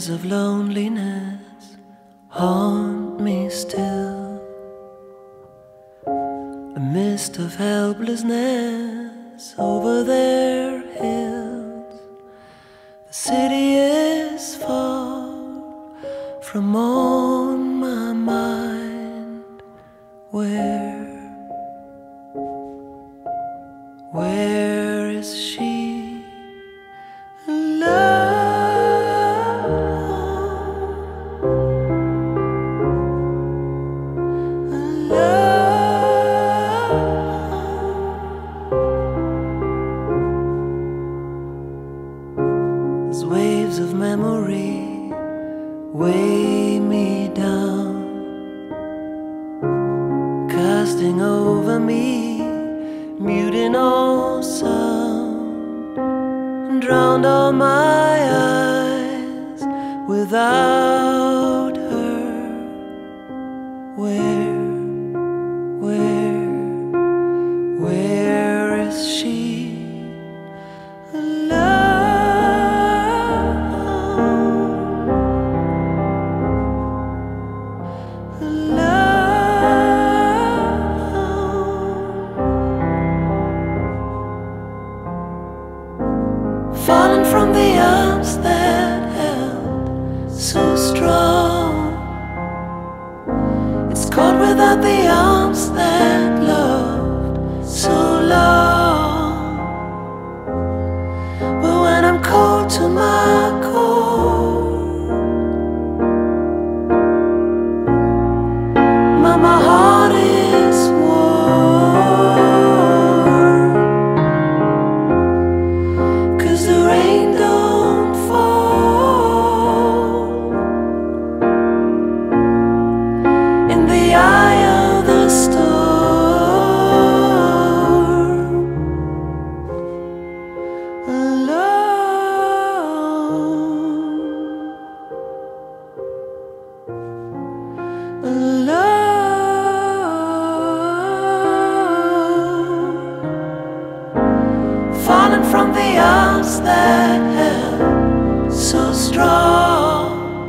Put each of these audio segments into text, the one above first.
Memories of loneliness haunt me still. A mist of helplessness over their hills. The city is far from on my mind. Where is she? Love. Waves of memory weigh me down, casting over me, muting all sound, and drowned all my eyes without her. Where is she? Fallen from the arms that held so strong. It's caught without the arms that loved so long. But when I'm cold to my core, my heart is warm. 'Cause the rain don't fall in the eye of the storm. Alone. Fallen from the arms that held so strong.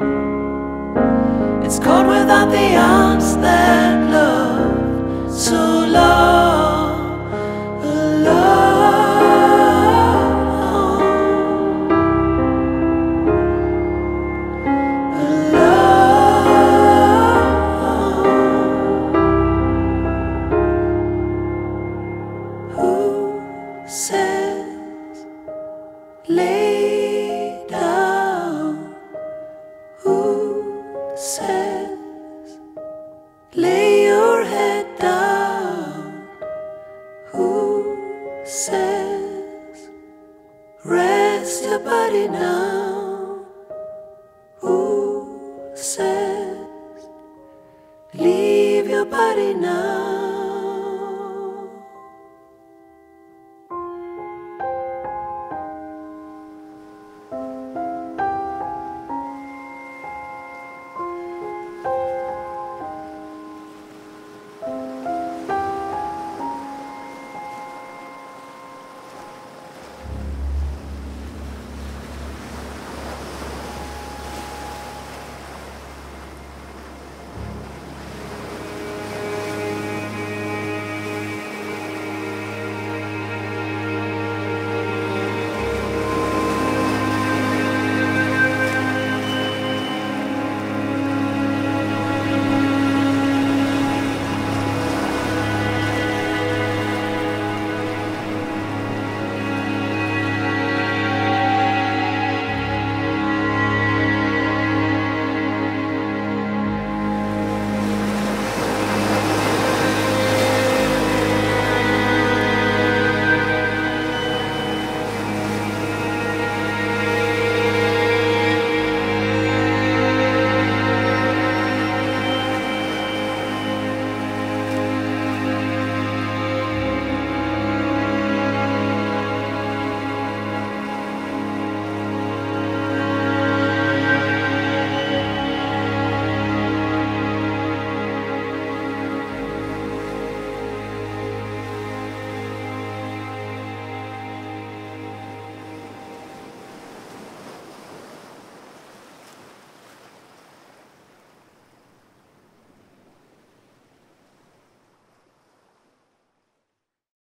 It's caught without the arms that loved so long. Who says lay down? Who says lay your head down? Who says rest your body now? Who says leave your body now?